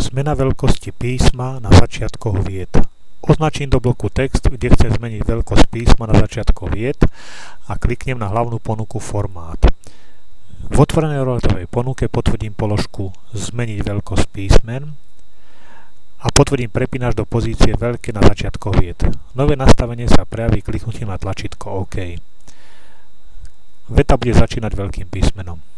Zmena veľkosti písma na začiatkoch vied. Označím do bloku text, kde chcem zmeniť veľkosť písma na začiatkoch vied a kliknem na hlavnú ponuku Formát. V otvorenej roletovej ponuke potvrdím položku Zmeniť veľkosť písmen a potvrdím prepínač do pozície veľké na začiatkoch vied. Nové nastavenie sa prejaví kliknutím na tlačítko OK. Veta bude začínať veľkým písmenom.